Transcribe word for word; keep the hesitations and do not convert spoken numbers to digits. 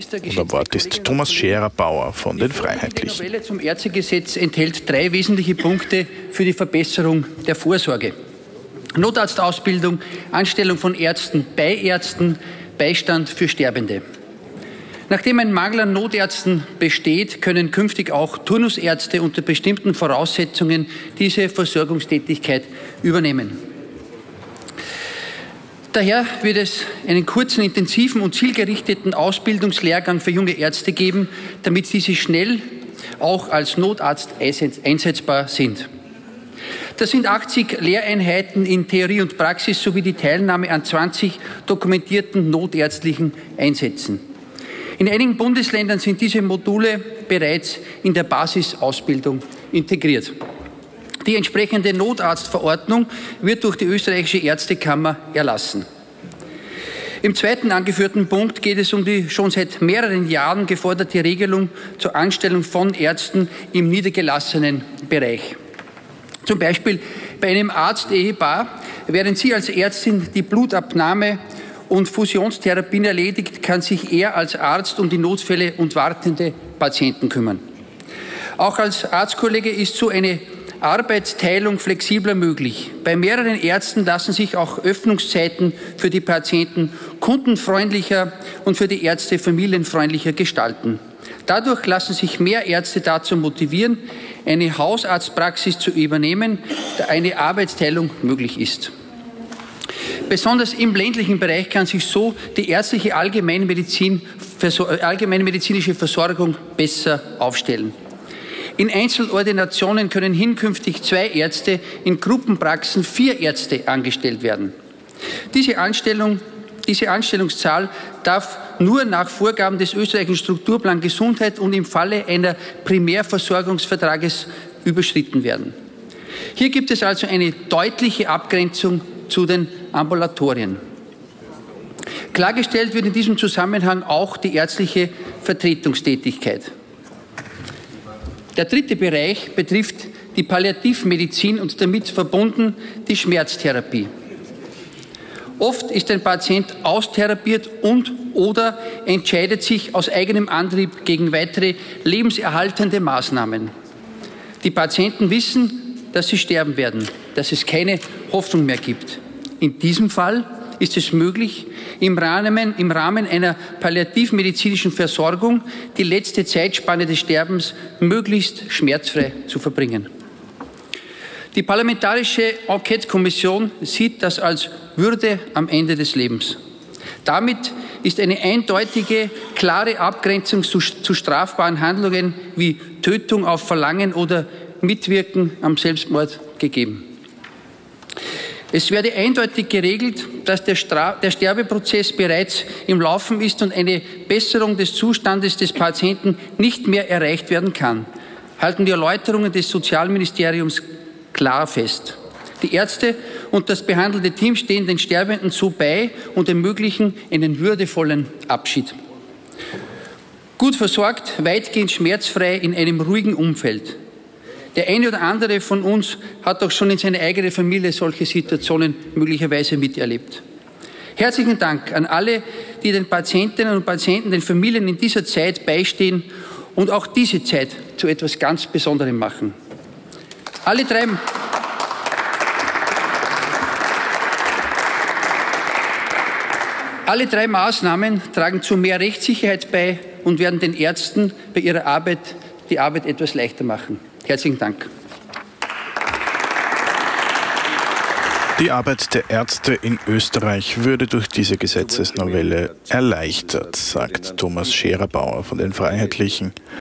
Oder Wort ist Thomas Scherer-Bauer von den Freiheitlichen. Die Novelle zum Ärztegesetz enthält drei wesentliche Punkte für die Verbesserung der Vorsorge. Notarztausbildung, Anstellung von Ärzten bei Ärzten, Beistand für Sterbende. Nachdem ein Mangel an Notärzten besteht, können künftig auch Turnusärzte unter bestimmten Voraussetzungen diese Versorgungstätigkeit übernehmen. Daher wird es einen kurzen, intensiven und zielgerichteten Ausbildungslehrgang für junge Ärzte geben, damit diese schnell auch als Notarzt einsetzbar sind. Das sind achtzig Lehreinheiten in Theorie und Praxis sowie die Teilnahme an zwanzig dokumentierten notärztlichen Einsätzen. In einigen Bundesländern sind diese Module bereits in der Basisausbildung integriert. Die entsprechende Notarztverordnung wird durch die österreichische Ärztekammer erlassen. Im zweiten angeführten Punkt geht es um die schon seit mehreren Jahren geforderte Regelung zur Anstellung von Ärzten im niedergelassenen Bereich. Zum Beispiel bei einem Arzt-Ehepaar, während sie als Ärztin die Blutabnahme und Fusionstherapien erledigt, kann sich er als Arzt um die Notfälle und wartende Patienten kümmern. Auch als Arztkollege ist so eine Arbeitsteilung flexibler möglich. Bei mehreren Ärzten lassen sich auch Öffnungszeiten für die Patienten kundenfreundlicher und für die Ärzte familienfreundlicher gestalten. Dadurch lassen sich mehr Ärzte dazu motivieren, eine Hausarztpraxis zu übernehmen, da eine Arbeitsteilung möglich ist. Besonders im ländlichen Bereich kann sich so die ärztliche Allgemeinmedizin, allgemeinmedizinische Versorgung besser aufstellen. In Einzelordinationen können hinkünftig zwei Ärzte, in Gruppenpraxen vier Ärzte angestellt werden. Diese, Anstellung, diese Anstellungszahl darf nur nach Vorgaben des österreichischen Strukturplan Gesundheit und im Falle einer Primärversorgungsvertrages überschritten werden. Hier gibt es also eine deutliche Abgrenzung zu den Ambulatorien. Klargestellt wird in diesem Zusammenhang auch die ärztliche Vertretungstätigkeit. Der dritte Bereich betrifft die Palliativmedizin und damit verbunden die Schmerztherapie. Oft ist ein Patient austherapiert und oder entscheidet sich aus eigenem Antrieb gegen weitere lebenserhaltende Maßnahmen. Die Patienten wissen, dass sie sterben werden, dass es keine Hoffnung mehr gibt. In diesem Fall ist es möglich, im Rahmen, im Rahmen einer palliativmedizinischen Versorgung die letzte Zeitspanne des Sterbens möglichst schmerzfrei zu verbringen. Die Parlamentarische Enquete-Kommission sieht das als Würde am Ende des Lebens. Damit ist eine eindeutige, klare Abgrenzung zu, zu strafbaren Handlungen wie Tötung auf Verlangen oder Mitwirken am Selbstmord gegeben. Es werde eindeutig geregelt, dass der, Stra- der Sterbeprozess bereits im Laufen ist und eine Besserung des Zustandes des Patienten nicht mehr erreicht werden kann, halten die Erläuterungen des Sozialministeriums klar fest. Die Ärzte und das behandelte Team stehen den Sterbenden so bei und ermöglichen einen würdevollen Abschied. Gut versorgt, weitgehend schmerzfrei in einem ruhigen Umfeld. Der eine oder andere von uns hat auch schon in seiner eigenen Familie solche Situationen möglicherweise miterlebt. Herzlichen Dank an alle, die den Patientinnen und Patienten, den Familien in dieser Zeit beistehen und auch diese Zeit zu etwas ganz Besonderem machen. Alle drei, alle drei Maßnahmen tragen zu mehr Rechtssicherheit bei und werden den Ärzten bei ihrer Arbeit die Arbeit etwas leichter machen. Herzlichen Dank. Die Arbeit der Ärzte in Österreich würde durch diese Gesetzesnovelle erleichtert, sagt Thomas Scherer-Bauer von den Freiheitlichen.